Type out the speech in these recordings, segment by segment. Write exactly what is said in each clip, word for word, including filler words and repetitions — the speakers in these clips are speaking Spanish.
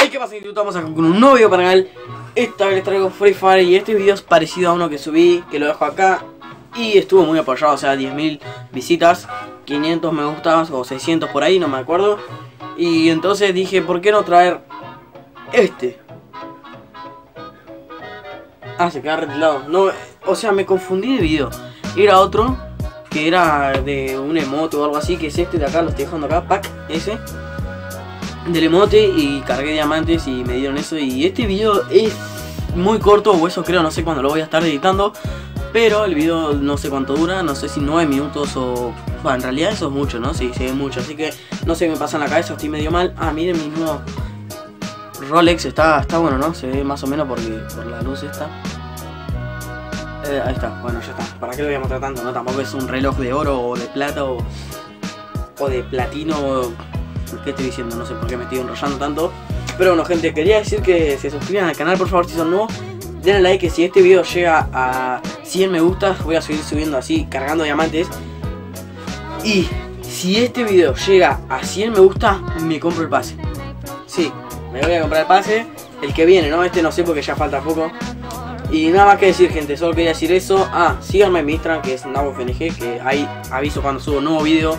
¿Qué pasa, YouTube? Estamos acá con un nuevo video para el canal. Esta vez les traigo Free Fire y este video es parecido a uno que subí, que lo dejo acá. Y estuvo muy apoyado, o sea, diez mil visitas, quinientos me gustas o seiscientos por ahí, no me acuerdo. Y entonces dije, ¿por qué no traer este? Ah, se queda retirado. No, o sea, me confundí de video. Era otro, que era de un emote o algo así, que es este de acá, lo estoy dejando acá, pack, ese. Del emote, y cargué diamantes y me dieron eso. Y este video es muy corto, o eso creo, no sé cuándo lo voy a estar editando. Pero el video no sé cuánto dura, no sé si nueve minutos o... Bueno, en realidad eso es mucho, ¿no? Sí, sí, es mucho, así que no sé qué me pasa en la cabeza, estoy medio mal. Ah, miren mi nuevo Rolex, está, está bueno, ¿no? Se ve más o menos porque, por la luz esta. Eh, ahí está, bueno, ya está. ¿Para qué lo voy a mostrar tanto, no? Tampoco es un reloj de oro o de plata o, o de platino. ¿Qué estoy diciendo? No sé por qué me estoy enrollando tanto. Pero bueno, gente, quería decir que se suscriban al canal, por favor, si son nuevos. Denle like, que si este video llega a cien me gustas, voy a seguir subiendo así, cargando diamantes. Y si este video llega a cien me gusta, me compro el pase. Sí, me voy a comprar el pase. El que viene, ¿no? Este no sé porque ya falta poco. Y nada más que decir, gente, solo quería decir eso. Ah, síganme en mi Instagram, que es NaboFNG, que ahí aviso cuando subo un nuevo video.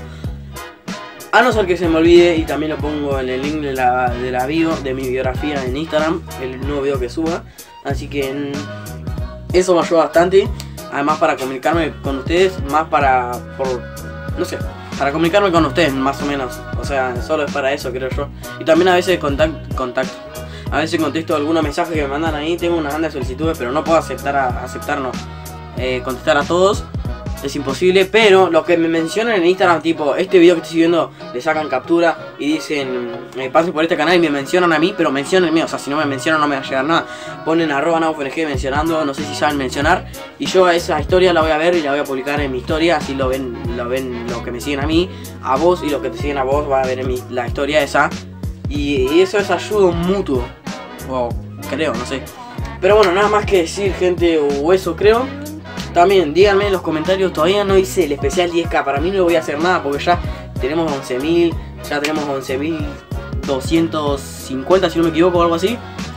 A no ser que se me olvide, y también lo pongo en el link de la, de la bio, de mi biografía en Instagram, el nuevo video que suba. Así que eso me ayuda bastante. Además, para comunicarme con ustedes, más para, por, no sé, para comunicarme con ustedes, más o menos. O sea, solo es para eso, creo yo. Y también a veces contacto, contacto. A veces contesto algunos mensajes que me mandan ahí. Tengo una banda de solicitudes, pero no puedo aceptar a, aceptar, no, eh, contestar a todos. Es imposible, pero los que me mencionan en Instagram, tipo, este video que estoy subiendo, le sacan captura y dicen, eh, pasen por este canal y me mencionan a mí, pero menciónenme, o sea, si no me mencionan no me va a llegar nada. Ponen arroba NaboFNG mencionando, no sé si saben mencionar, y yo a esa historia la voy a ver y la voy a publicar en mi historia, así lo ven, lo ven los que me siguen a mí, a vos, y los que te siguen a vos va a ver en mi, la historia esa, y, y eso es ayuda mutuo, o creo, no sé. Pero bueno, nada más que decir, gente, o eso creo. También díganme en los comentarios, todavía no hice el especial diez K, para mí no voy a hacer nada porque ya tenemos once mil, ya tenemos once mil doscientos cincuenta si no me equivoco o algo así.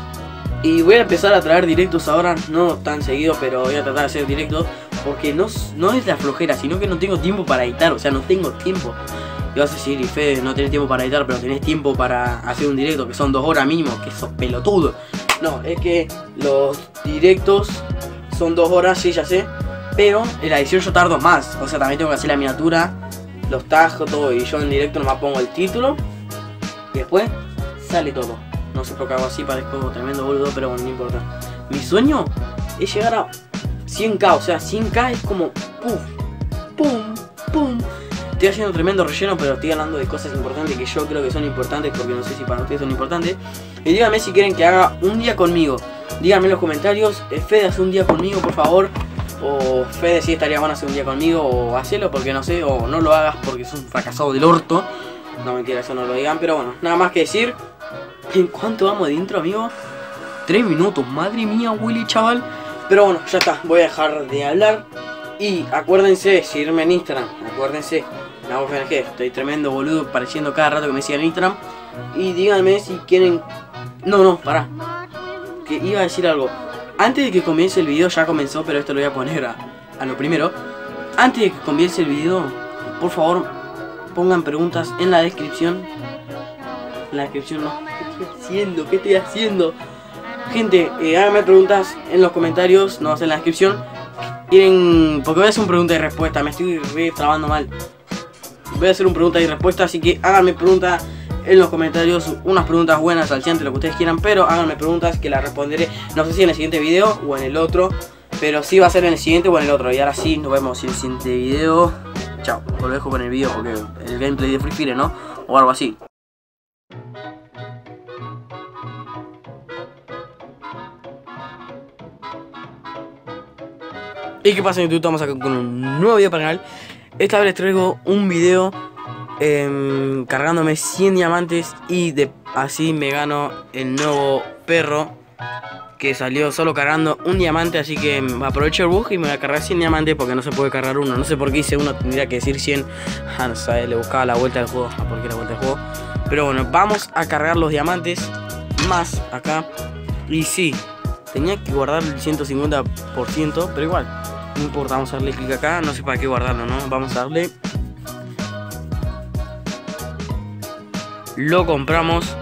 Y voy a empezar a traer directos ahora, no tan seguido, pero voy a tratar de hacer directos porque no, no es la flojera, sino que no tengo tiempo para editar, o sea, no tengo tiempo. Y vas a decir, y Fede, no tenés tiempo para editar, pero tenés tiempo para hacer un directo que son dos horas mínimo, que sos pelotudo. No, es que los directos son dos horas, sí, ya sé. Pero en la edición yo tardo más. O sea, también tengo que hacer la miniatura, los tajos, todo. Y yo en directo nomás pongo el título y después sale todo. No sé por qué hago así, parezco tremendo boludo, pero bueno, no importa. Mi sueño es llegar a cien K. O sea, cien K es como pum, pum, pum. Estoy haciendo tremendo relleno, pero estoy hablando de cosas importantes que yo creo que son importantes, porque no sé si para ustedes son importantes. Y díganme si quieren que haga un día conmigo. Díganme en los comentarios, Fede, hace un día conmigo, por favor. O Fede, sí estaría bueno hacer un día conmigo, o hacelo porque no sé, o no lo hagas porque sos un fracasado del orto. No, mentira, eso no lo digan, pero bueno, nada más que decir. ¿En cuánto vamos de intro, amigo? Tres minutos, madre mía, Willy, chaval. Pero bueno, ya está, voy a dejar de hablar. Y acuérdense, seguirme en Instagram, acuérdense, NaboFNG, estoy tremendo boludo, pareciendo cada rato que me sigan en Instagram. Y díganme si quieren... No, no, pará, que iba a decir algo. Antes de que comience el video, ya comenzó, pero esto lo voy a poner a, a lo primero. Antes de que comience el video, por favor, pongan preguntas en la descripción. En la descripción no. ¿Qué estoy haciendo? ¿Qué estoy haciendo? Gente, eh, háganme preguntas en los comentarios, no en la descripción. Quieren... Porque voy a hacer un pregunta y respuesta, me estoy re trabando mal. Voy a hacer un pregunta y respuesta, así que háganme preguntas en los comentarios, unas preguntas buenas, salciantes, lo que ustedes quieran, pero háganme preguntas que las responderé, no sé si en el siguiente video o en el otro, pero sí va a ser en el siguiente o en el otro. Y ahora sí, nos vemos en el siguiente video. Chao, lo dejo con el video porque el gameplay de Free Fire, ¿no? O algo así. ¿Y qué pasa, YouTube? Estamos acá con un nuevo video para el canal. Esta vez les traigo un video Eh, cargándome cien diamantes y de, así me gano el nuevo perro que salió solo cargando un diamante. Así que aprovecho el bug y me voy a cargar cien diamantes porque no se puede cargar uno. No sé por qué hice uno, tendría que decir cien. Ah, no sé, le buscaba la vuelta del juego. Ah, porque la vuelta del juego. Pero bueno, vamos a cargar los diamantes. más acá. Y sí, tenía que guardar el ciento cincuenta por ciento, pero igual, no importa, vamos a darle clic acá. No sé para qué guardarlo, ¿no? Vamos a darle. Lo compramos.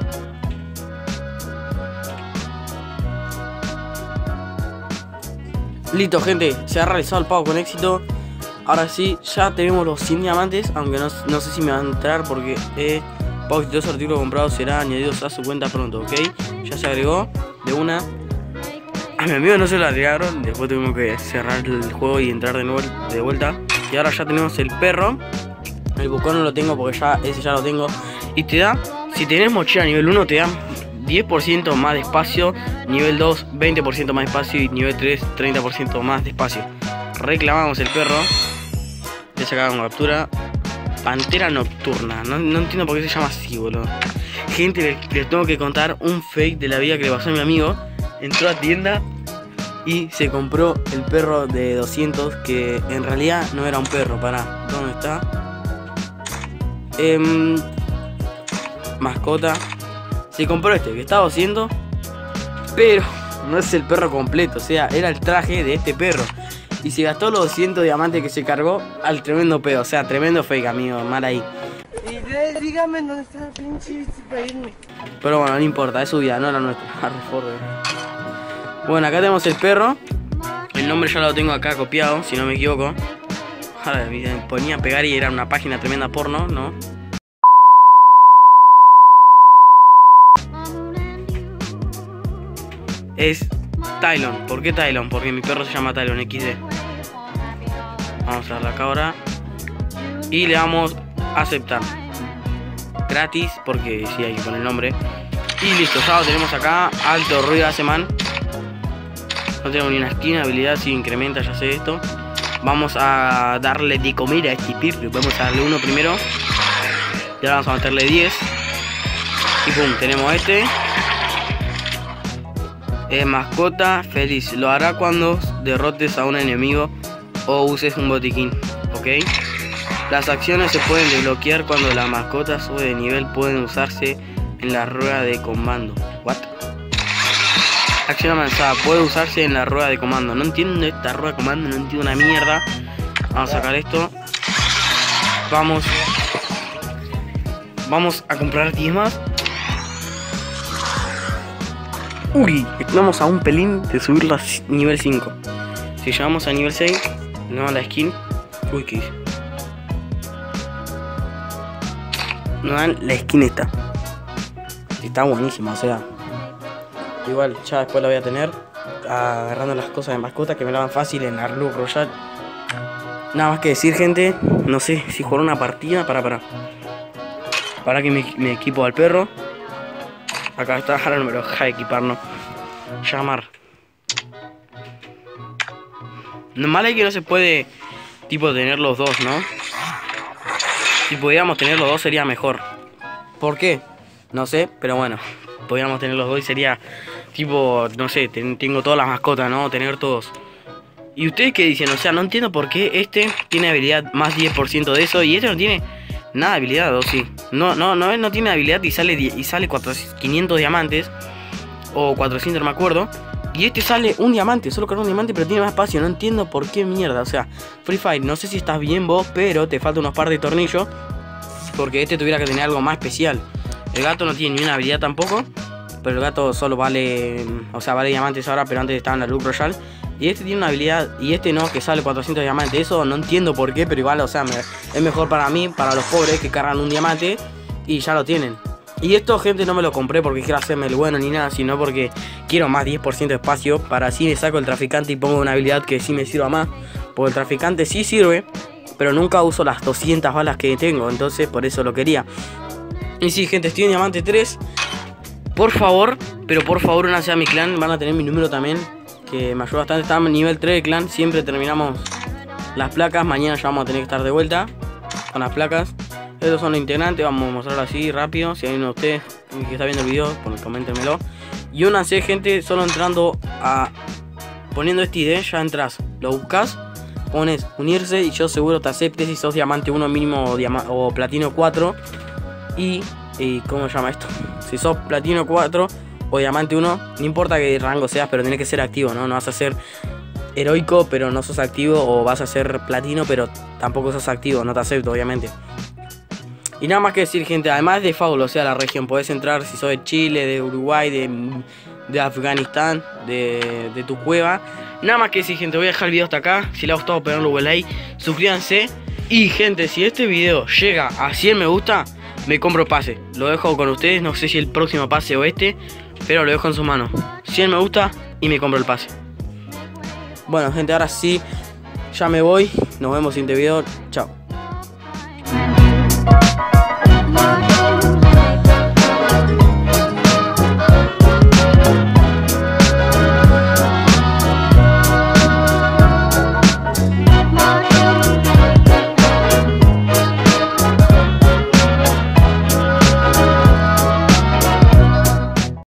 Listo, gente, se ha realizado el pago con éxito. Ahora sí, ya tenemos los cien diamantes. Aunque no, no sé si me van a entrar porque eh, pago exitoso, artículo comprado será añadidos a su cuenta pronto, ¿ok? Ya se agregó de una. A mi amigo no se lo agregaron. Después tuvimos que cerrar el juego y entrar de nuevo de vuelta. Y ahora ya tenemos el perro. El bucón no lo tengo porque ya ese ya lo tengo. Y te da, si tenés mochila nivel uno, te da diez por ciento más de espacio. Nivel dos, veinte por ciento más de espacio. Y nivel tres, treinta por ciento más de espacio. Reclamamos el perro. Ya sacaron captura. Pantera nocturna. No, no entiendo por qué se llama así, boludo. Gente, les, les tengo que contar un fake de la vida que le pasó a mi amigo. Entró a tienda y se compró el perro de doscientos. Que en realidad no era un perro. Pará, ¿dónde está? Eh, mascota. Se compró este que está doscientos. Pero no es el perro completo. O sea, era el traje de este perro. Y se gastó los doscientos diamantes que se cargó al tremendo pedo. O sea, tremendo fake, amigo. Mal ahí. Y dígame dónde está el pinche para irme. Pero bueno, no importa. Es su vida, no la nuestra. Bueno, acá tenemos el perro. El nombre ya lo tengo acá copiado, si no me equivoco. Ahora me ponía a pegar y era una página tremenda porno, ¿no? Es Tylon. ¿Por qué Tylon? Porque mi perro se llama Tylon equis de. Vamos a darle acá ahora. Y le damos a aceptar. Gratis, porque sí hay que poner el nombre. Y listo, ya lo tenemos acá. Alto ruido hace man. No tenemos ni una skin, habilidad si incrementa, ya sé esto. Vamos a darle de comer a este perro. Vamos a darle uno primero. Y ahora vamos a meterle diez. Y pum, tenemos este. Eh, mascota feliz. Lo hará cuando derrotes a un enemigo o uses un botiquín. Ok. Las acciones se pueden desbloquear cuando la mascota sube de nivel. Pueden usarse en la rueda de comando. What? Acción avanzada. Puede usarse en la rueda de comando. No entiendo esta rueda de comando. No entiendo una mierda. Vamos a sacar esto. Vamos. Vamos a comprar diez más. Uy, estamos a un pelín de subirla a nivel cinco. Si llegamos a nivel seis, le damos la skin. Uy, ¿qué hice? Nos dan la skin esta. Está buenísima, o sea. Igual, ya después la voy a tener. Agarrando las cosas de mascota que me la dan fácil en Arlu Royal. Nada más que decir, gente. No sé si jugar una partida. Para, para. Para que me, me equipo al perro. Acá está, ahora no me lo deja de equiparnos. Llamar. Normal es que no se puede, tipo, tener los dos, ¿no? Si pudiéramos tener los dos sería mejor. ¿Por qué? No sé, pero bueno. Podríamos tener los dos y sería, tipo, no sé, ten, tengo todas las mascotas, ¿no? Tener todos. ¿Y ustedes qué dicen? O sea, no entiendo por qué este tiene habilidad más diez por ciento de eso y este no tiene nada de habilidad, ¿o sí? No, no, no, no tiene habilidad y sale, y sale cuatrocientos, quinientos diamantes. O cuatrocientos, no me acuerdo. Y este sale un diamante, solo con un diamante, pero tiene más espacio. No entiendo por qué mierda. O sea, Free Fire, no sé si estás bien vos, pero te falta unos par de tornillos. Porque este tuviera que tener algo más especial. El gato no tiene ni una habilidad tampoco. Pero el gato solo vale, o sea, vale diamantes ahora, pero antes estaba en la Look Royal. Y este tiene una habilidad, y este no, que sale cuatrocientos diamantes. Eso no entiendo por qué, pero igual, o sea, me, es mejor para mí, para los pobres que cargan un diamante y ya lo tienen. Y esto, gente, no me lo compré porque quiero hacerme el bueno ni nada, sino porque quiero más diez por ciento de espacio. Para así me saco el traficante y pongo una habilidad que sí me sirva más. Porque el traficante sí sirve, pero nunca uso las doscientas balas que tengo. Entonces por eso lo quería. Y sí, gente, estoy en diamante tres. Por favor, pero por favor, únanse a mi clan. Van a tener mi número también, que me ayuda bastante. Estamos en nivel tres de clan. Siempre terminamos las placas. Mañana ya vamos a tener que estar de vuelta con las placas. Estos son los integrantes, vamos a mostrarlo así rápido. Si hay uno de ustedes que está viendo el video, pues coméntenmelo. Y únanse, gente, solo entrando a... Poniendo este I D, ya entras. Lo buscas, pones unirse y yo seguro te acepte si sos diamante uno mínimo o, diama o platino cuatro. Y, y... ¿cómo se llama esto? Si sos platino cuatro o diamante uno, no importa qué rango seas, pero tenés que ser activo, ¿no? No vas a ser heroico, pero no sos activo, o vas a ser platino, pero tampoco sos activo, no te acepto, obviamente. Y nada más que decir, gente, además de fabulosa la región, podés entrar si sos de Chile, de Uruguay, de, de Afganistán, de, de tu cueva. Nada más que decir, gente, voy a dejar el video hasta acá. Si les ha gustado, pegarle un like, suscríbanse. Y gente, si este video llega a cien me gusta, me compro pase. Lo dejo con ustedes, no sé si el próximo pase o este, pero lo dejo en sus manos. cien me gusta y me compro el pase. Bueno, gente, ahora sí, ya me voy. Nos vemos en este video. Chao.